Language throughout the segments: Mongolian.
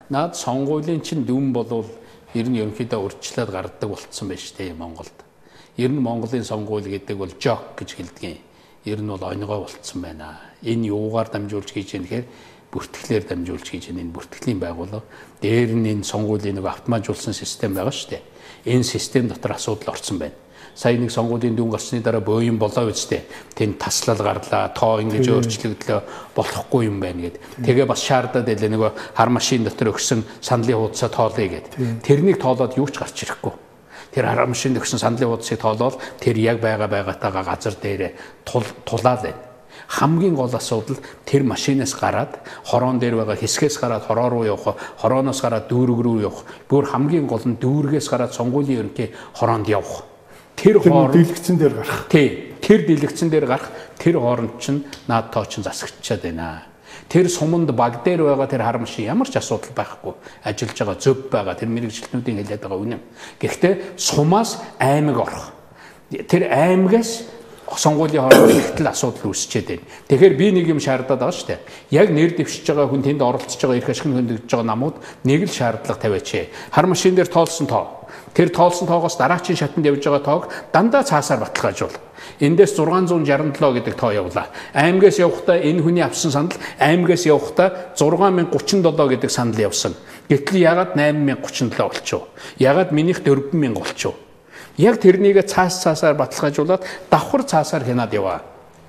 Наад сонгуулийн чин дүн болвол ер нь ерөнхийдөө урьдчилаад гаргадаг болцсон байж тээ Монголд. Ер нь Монголын сонгуул гэдэг бол жок гэж хэлдэг. Ер нь бол онигоо болцсон байна. Энэ юугаар дамжуулж хийж яах гэхээр бүртгэлээр дамжуулж хийж энэ бүртгэлийн байгууллага дээр нь энэ сонгуулийн нэг автоматжуулсан систем байгаа шүү дээ. Энэ систем дотор асуудал орсон байна. Сая нэг сонгуулийн дүн гарсны дараа бөөйн болоо үстэй. Тэнд таслал гарлаа, тоо ингэж өөрчлөгдлөө болохгүй юм байна гэд. Тэгээ бас шаардаад байлаа нөгөө хар машин дотор өгсөн саналын хуудасаа тоолъё гэд. Тэрнийг тоолоод юу ч гарч ирэхгүй. Тэр хар машин өгсөн саналын хуудсыг тоолоод тэр яг байгаагаагаа газар дээр тулаад байна. Хамгийн гол асуудал тэр машинаас гараад хороон дээр байгаа хэсгээс гараад хороо руу явах, хорооноос гараад дүүрэг рүү явах. Бүр хамгийн гол нь дүүргээс гараад сонгуулийн ерөнхий хороонд явах. Тэр хооронд дэлгэцэн дээр гарах. Тий, тэр дэлгэцэн дээр гарах тэр хооронд чинь наад тоо чинь засагчаад байна. Тэр суманд баг дээр байгаа тэр хар машин ямар ч асуудал байхгүй. Ажиллаж байгаа зөв байгаа. Тэр мэрэгчлэнүүдийн хэлээд байгаа үнэн. Гэхдээ сумаас аймаг орох. Тэр аймагаас сонгуулийн хооронд ихтэл асуудал үүсчээд байна. Тэгэхээр би нэг юм шаардаад байгаа шүү дээ. Яг нэр дэвшиж байгаа хүн тэнд оролцож байгаа эрх ашигын хөндөгдөж байгаа намууд нэг л шаардлага тавиач. Хар машин дээр тоолсон тоо. Тэр тоолсон тоогоос дараачийн шатанд явж байгаа тоог дандаа цаасаар баталгаажуул. Эндээс 667 гэдэг тоо явлаа. Аймгаас явахдаа энэ хүний авсан санал аймгаас явахдаа 6037 гэдэг санал явсан. Гэтэл ягаад 8037 болчихов? Ягаад минийх 4000 болчихов? Яг тэрнийг цаасаар баталгаажуулаад давхар цаасаар хянаад яваа.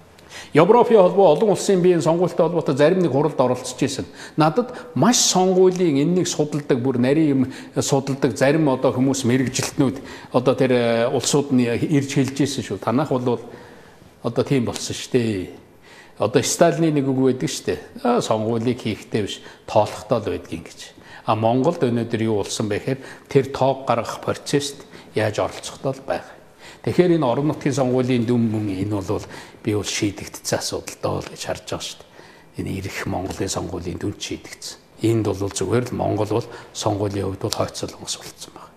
Европын холбоо олон улсын биеийн сонгуультай холбоотой зарим нэг хуралд оролцож исэн. Надад маш сонгуулийн энэнийг судалдаг бүр нарийн юм судалдаг зарим одоо хүмүүс мэрэгжилтнүүд одоо тэр улсууд нь ирж хэлж исэн шүү. Танах бол одоо тийм болсон шүү дээ. Одоо Сталины нэг үг байдаг шүү дээ. Сонгуулийг хийхдээ биш тоолохдоо л байдгийн гэж. Монголд өнөөдөр юу болсон бэ гэхээр тэр тоог гаргах процесст яаж оролцохдоо л байгаа. Тэгэхээр энэ орон нутгийн сонгуулийн дүн мөн энэ бол би бол шийдэгдсэн асуудал доо л гэж харж байгаа шүү дээ. Энэ ирэх Монголын сонгуулийн дүн шийдэгдсэн. Энд бол зүгээр л Монгол бол сонгуулийн хувьд бол хойцолонгос болцсон байна.